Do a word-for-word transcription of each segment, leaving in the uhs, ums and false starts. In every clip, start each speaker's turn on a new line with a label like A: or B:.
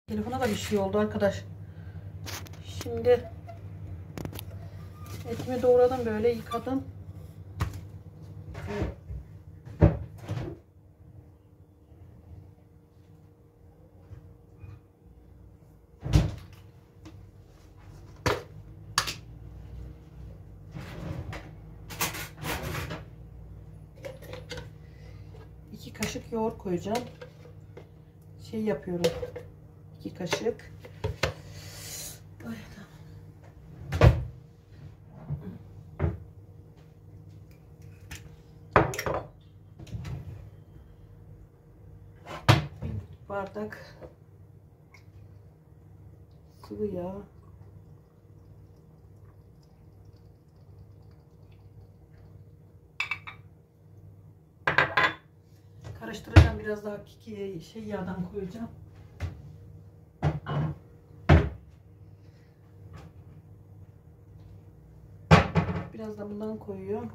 A: Telefona da bir şey oldu arkadaş. Şimdi etimi doğradım, böyle yıkadım. İki kaşık yoğurt koyacağım. Şey yapıyorum. İki kaşık. Ay, bir bardak sıvı yağ. Karıştıracağım, biraz daha kiki şey yağdan koyacağım. Biraz da bundan koyuyorum.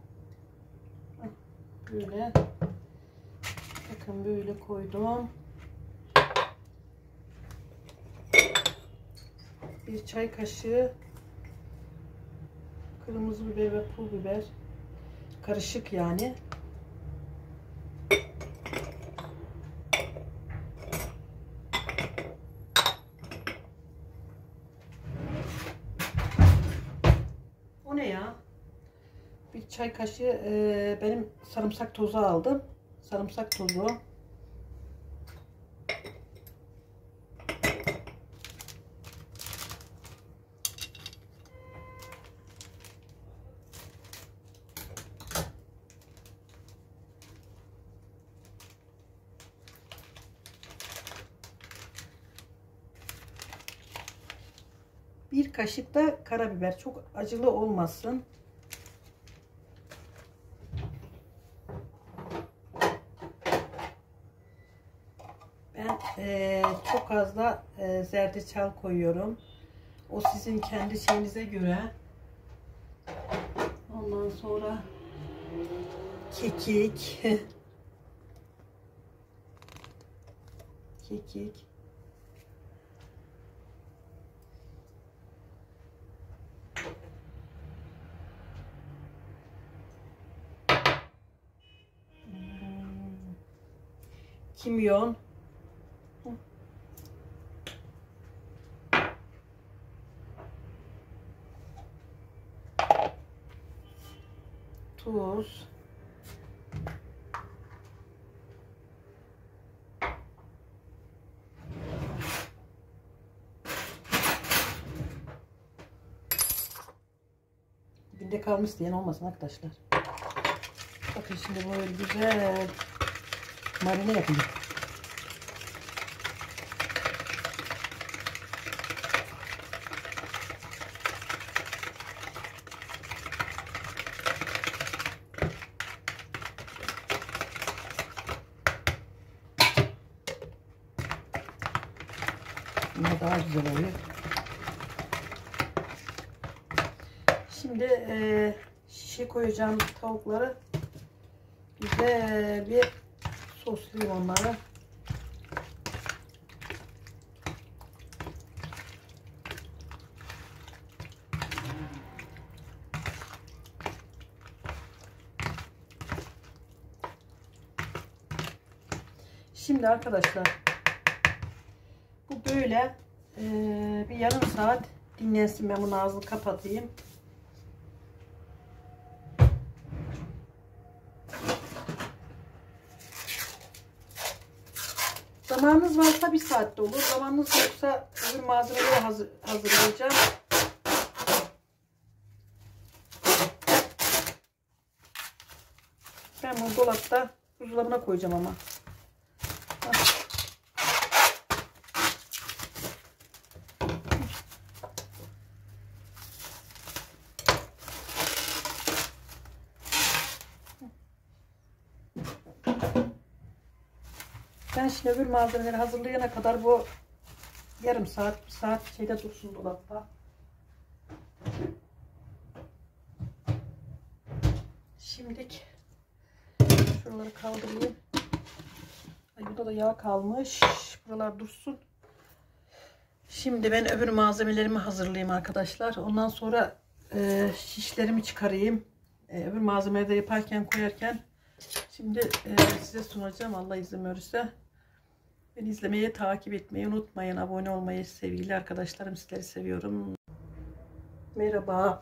A: Böyle. Bakın böyle koydum. Bir çay kaşığı kırmızı biber ve pul biber. Karışık yani. O ne ya? Bir çay kaşığı e, benim sarımsak tozu aldım. Sarımsak tozu. Bir kaşık da karabiber. Çok acılı olmasın. Ben e, çok az da e, zerdeçal koyuyorum. O sizin kendi şeyinize göre. Ondan sonra kekik. Kekik. Kimyon. Tuz. Dibinde kalmış diyen olmasın arkadaşlar. Bakın şimdi böyle güzel marine yapayım. Bunda daha güzel oluyor. Şimdi e, şişe koyacağım tavukları. Güzel bir soslayayım onları. Şimdi arkadaşlar bu böyle e, bir yarım saat dinlensin. Ben bunu ağzını kapatayım. Zamanınız varsa bir saatte olur. Zamanınız yoksa öbür malzemeleri hazır, hazırlayacağım. Ben bunu dolapta buzdolabına koyacağım ama. Ben şimdi öbür malzemeleri hazırlayana kadar bu yarım saat, bir saat şeyde dursun dolapta. Şimdilik şuraları kaldırayım. Ay, burada da yağ kalmış. Buralar dursun. Şimdi ben öbür malzemelerimi hazırlayayım arkadaşlar. Ondan sonra e, şişlerimi çıkarayım. E, öbür malzemeleri de yaparken koyarken şimdi e, size sunacağım Allah izin verirse. Beni izlemeyi, takip etmeyi unutmayın. Abone olmayı sevgili arkadaşlarım. Sizleri seviyorum. Merhaba.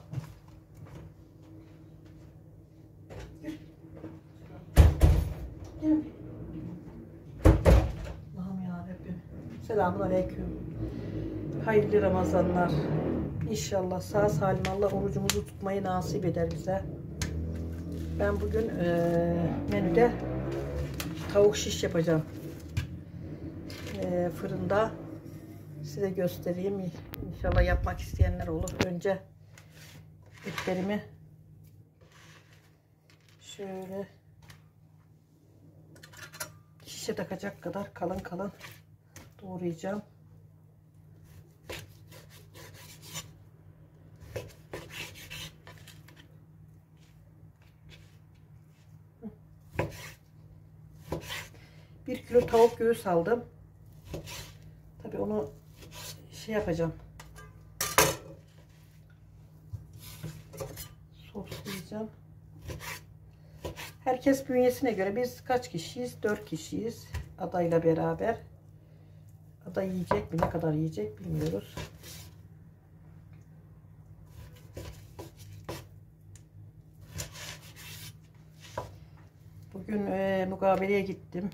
A: Allah'ım yarabbim. Selamünaleyküm. Hayırlı Ramazanlar. İnşallah sağ salim Allah orucumuzu tutmayı nasip eder bize. Ben bugün e, menüde tavuk şiş yapacağım. E, fırında size göstereyim. İnşallah yapmak isteyenler olur. Önce etlerimi şöyle şişe takacak kadar kalın kalın doğrayacağım. Bir kilo tavuk göğüs aldım. Tabii onu şey yapacağım. Soslayacağım. Herkes bünyesine göre, biz kaç kişiyiz? dört kişiyiz. Adayla beraber. Aday yiyecek mi? Ne kadar yiyecek bilmiyoruz. Bugün e, mukabeleye gittim.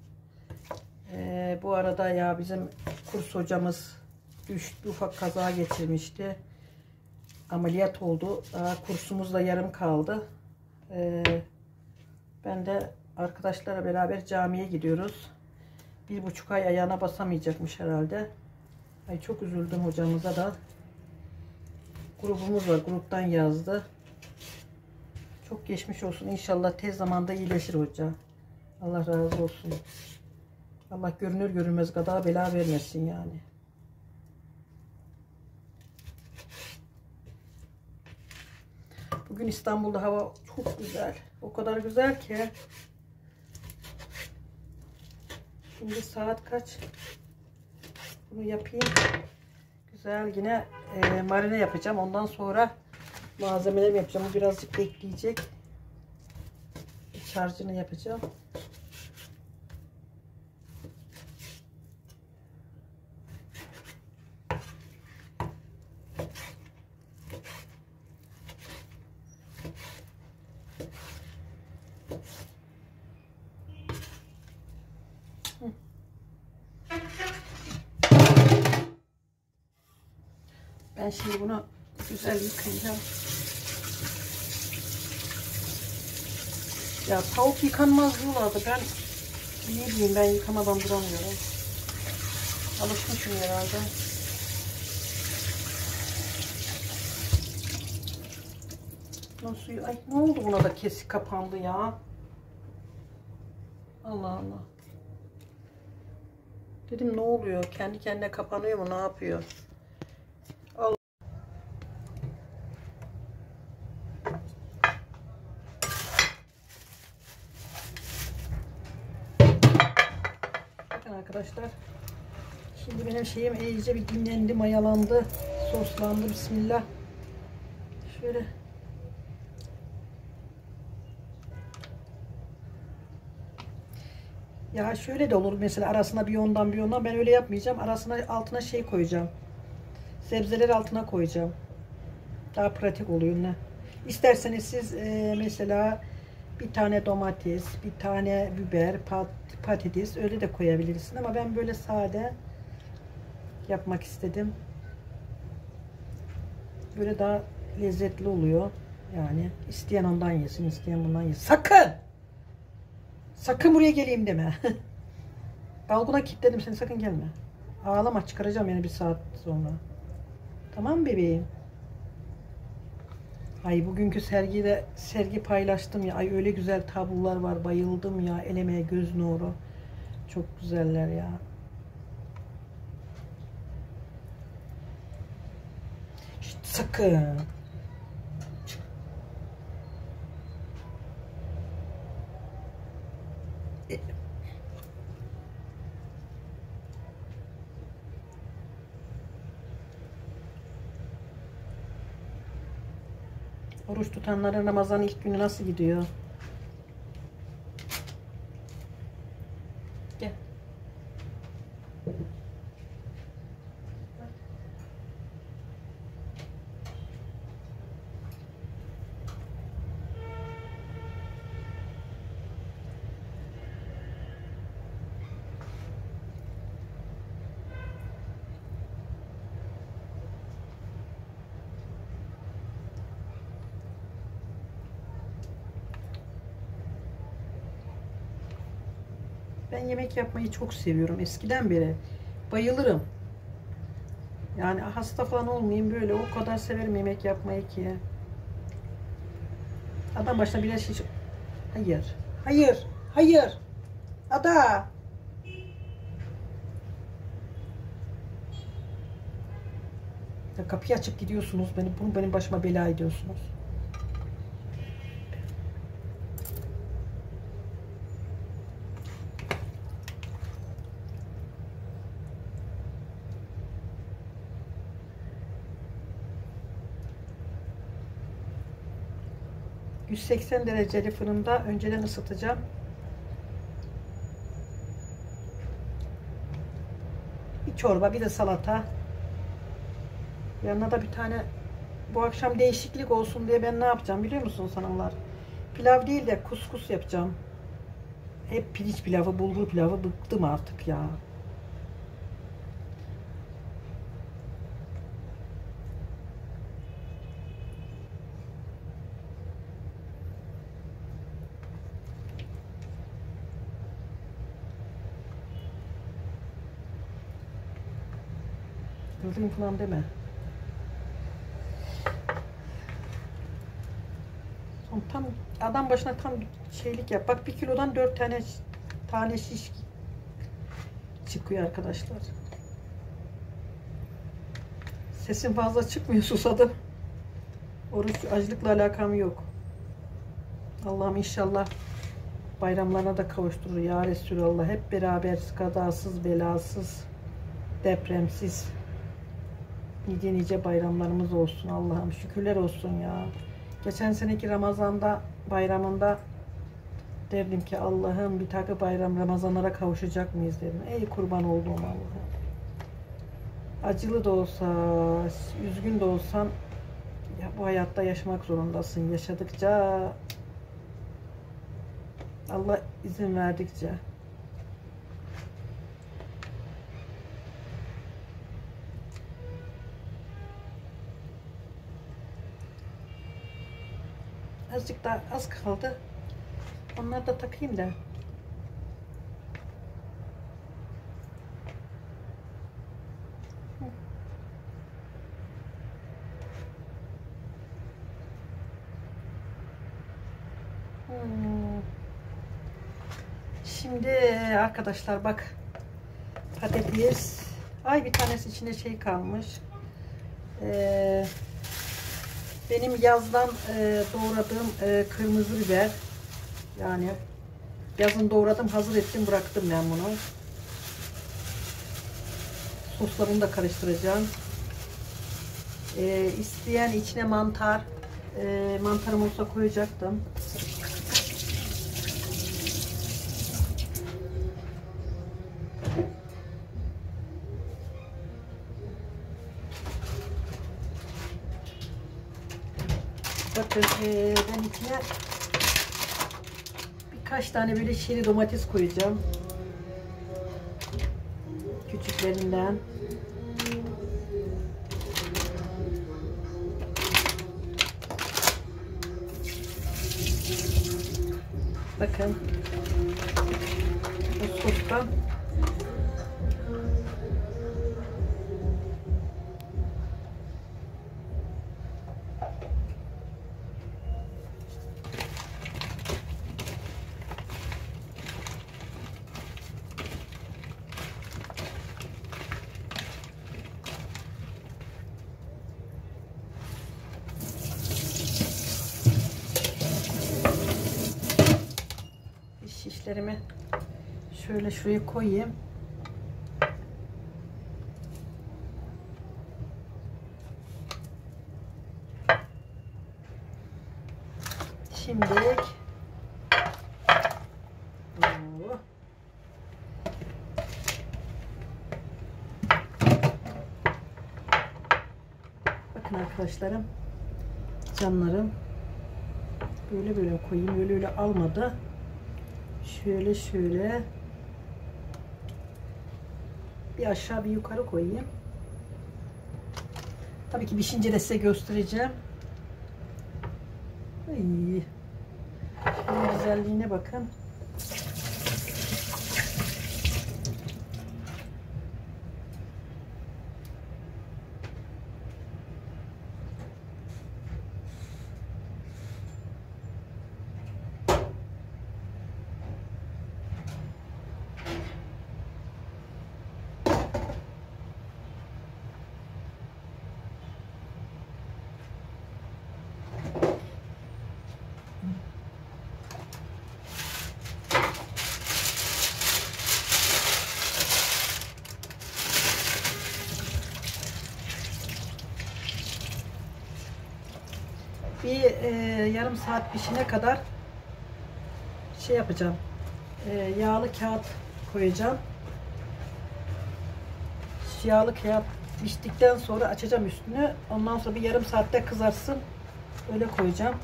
A: E, bu arada ya bizim kurs hocamız düştü, ufak kaza geçirmişti. Ameliyat oldu. Daha kursumuz da yarım kaldı. E, ben de arkadaşlarla beraber camiye gidiyoruz. Bir buçuk ay ayağına basamayacakmış herhalde. Ay çok üzüldüm hocamıza da. Grubumuz var. Gruptan yazdı. Çok geçmiş olsun. İnşallah tez zamanda iyileşir hoca. Allah razı olsun. Allah görünür görünmez gada bela vermesin yani. Bugün İstanbul'da hava çok güzel. O kadar güzel ki. Şimdi saat kaç? Bunu yapayım. Güzel yine e, marine yapacağım. Ondan sonra malzemelerimi yapacağım. Bu birazcık bekleyecek. İç harcını yapacağım. Ben şimdi bunu güzel yıkayacağım. Ya tavuk yıkanmaz diyorlardı. Ben ne bileyim, ben yıkamadan duramıyorum. Alışmışım herhalde. Nasıl? Ay ne oldu, buna da kesik kapandı ya. Allah Allah. Dedim ne oluyor? Kendi kendine kapanıyor mu? Ne yapıyor? Allah. Bakın arkadaşlar. Şimdi benim şeyim iyice bir dinlendi, mayalandı, soslandı. Bismillah. Şöyle. Ya şöyle de olur mesela, arasına bir ondan bir ondan, ben öyle yapmayacağım. Arasına, altına şey koyacağım. Sebzeleri altına koyacağım. Daha pratik oluyor ne? İsterseniz siz e, mesela bir tane domates, bir tane biber, pat, patates öyle de koyabilirsin ama ben böyle sade yapmak istedim. Böyle daha lezzetli oluyor. Yani isteyen ondan yesin, isteyen bundan yesin. Sakın! Sakın buraya geleyim deme. Balkona kilitledim seni, sakın gelme. Ağlama, çıkaracağım yani bir saat sonra. Tamam bebeğim. Ay bugünkü sergide sergi paylaştım ya. Ay öyle güzel tablolar var. Bayıldım ya. El emeği, göz nuru. Çok güzeller ya. Şişt, sakın. Oruç tutanların Ramazan ilk günü nasıl gidiyor? Gel. Ben yemek yapmayı çok seviyorum. Eskiden beri bayılırım. Yani hasta falan olmayayım, böyle o kadar severim yemek yapmayı ki. Adam başına bir şey... Hayır. Hayır. Hayır. Ada. Ya kapıyı açıp gidiyorsunuz. Beni, bunu benim başıma bela ediyorsunuz. yüz seksen dereceli fırında önceden ısıtacağım. Bir çorba, bir de salata. Yanına da bir tane, bu akşam değişiklik olsun diye ben ne yapacağım biliyor musunuz hanımlar? Pilav değil de kuskus yapacağım. Hep pirinç pilavı, bulgur pilavı, bıktım artık ya. Kıldırım falan deme. Son tam adam başına tam şeylik yap. Bak, bir kilodan dört tane tane şiş çıkıyor arkadaşlar. Sesim fazla çıkmıyor, susadım. Oruç açlıkla alakam yok. Allah'ım inşallah bayramlarına da kavuşturur ya Resulallah. Hep beraber kazasız, belasız, depremsiz nice nice bayramlarımız olsun. Allah'ım şükürler olsun ya. Geçen seneki Ramazan'da bayramında derdim ki Allah'ım bir takı bayram Ramazanlara kavuşacak mıyız dedim. Ey kurban olduğum Allah'ım. Acılı da olsa, üzgün de olsan ya bu hayatta yaşamak zorundasın. Yaşadıkça, Allah izin verdikçe. Azıcık daha az kaldı. Onları da takayım da. Hmm. Şimdi arkadaşlar bak, patates. Ay, bir tanesi içinde şey kalmış. Ee, benim yazdan e, doğradığım e, kırmızı biber. Yani yazın doğradım, hazır ettim, bıraktım ben bunu. Soslarını da karıştıracağım. Ee, isteyen içine mantar, e, mantarım olsa koyacaktım. Bakın e, ben içine birkaç tane böyle çeri domates koyacağım. Küçüklerinden. Bakın bu sostan şişlerimi şöyle şuraya koyayım. Şimdilik Oo. Bakın arkadaşlarım, canlarım, böyle böyle koyayım, öyle öyle almadı. Şöyle şöyle bir aşağı bir yukarı koyayım. Tabii ki pişince de size göstereceğim. Ay. Bunun güzelliğine bakın. Bir e, yarım saat pişene kadar şey yapacağım. E, yağlı kağıt koyacağım. Yağlı kağıt piştikten sonra açacağım üstünü. Ondan sonra bir yarım saatte kızarsın. Öyle koyacağım.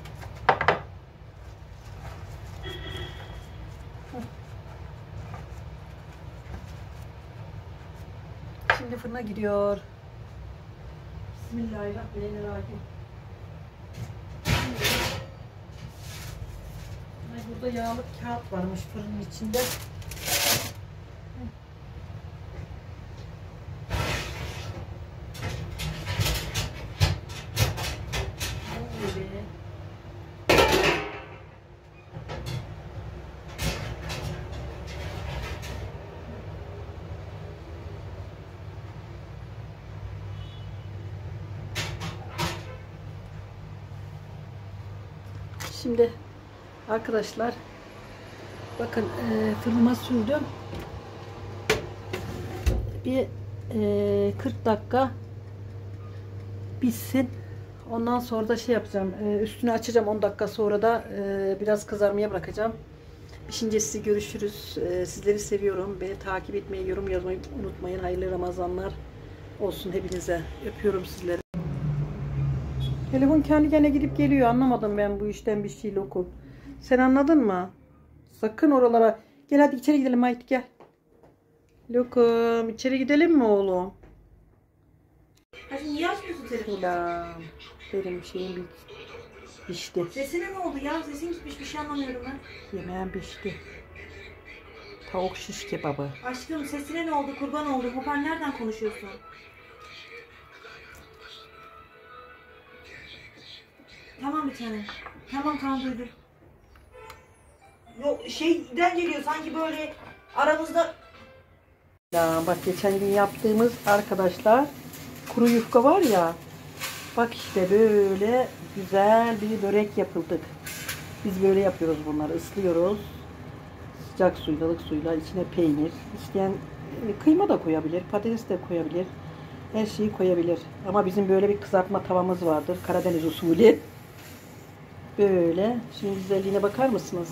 A: Şimdi fırına gidiyor. Bismillahirrahmanirrahim. Burada yağlı kağıt varmış fırının içinde. Şimdi arkadaşlar bakın e, fırınıma sürdüm. Bir e, kırk dakika pişsin. Ondan sonra da şey yapacağım. E, üstünü açacağım. on dakika sonra da e, biraz kızarmaya bırakacağım. Pişince sizi görüşürüz. E, sizleri seviyorum. Beni takip etmeyi, yorum yazmayı unutmayın. Hayırlı Ramazanlar olsun hepinize. Öpüyorum sizleri. Telefon kendi kendine gidip geliyor. Anlamadım ben bu işten bir şey Lokum. Sen anladın mı? Sakın oralara. Gel hadi içeri gidelim haydi gel. Lokum içeri gidelim mi oğlum?
B: Hadi niye açmıyorsun telefonu?
A: Ulan benim şeyim bir pişti.
B: Sesine ne oldu ya? Sesin gitmiş, bir şey anlamıyorum ben.
A: Yemeğim pişti. Tavuk şiş kebabı.
B: Aşkım sesine ne oldu? Kurban oldu. Hoparlör nereden konuşuyorsun? Tamam bir tane. Tamam tamam duydum. Yok şeyden geliyor sanki böyle aramızda.
A: Ya bak geçen gün yaptığımız arkadaşlar kuru yufka var ya. Bak işte böyle güzel bir börek yapıldık. Biz böyle yapıyoruz bunları. Islıyoruz. Sıcak suyla, ılık suyla içine peynir. İsteyen kıyma da koyabilir, patates de koyabilir. Her şeyi koyabilir. Ama bizim böyle bir kızartma tavamız vardır. Karadeniz usulü. Böyle. Şimdi güzelliğine bakar mısınız?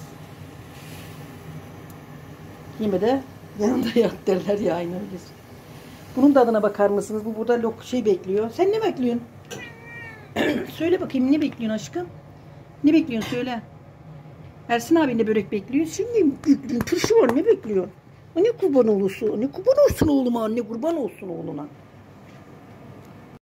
A: Yemede yanında yat derler ya aynı öyle. Bunun tadına bakar mısınız? Bu burada lok şey bekliyor. Sen ne bekliyorsun? Söyle bakayım ne bekliyorsun aşkım? Ne bekliyorsun söyle. Ersin abin de börek bekliyor. Sen ne bekliyorsun? Turşu var ne bekliyorsun? Anne kurban olursun. Anne kurban olsun oğluma. Anne kurban olsun oğluna.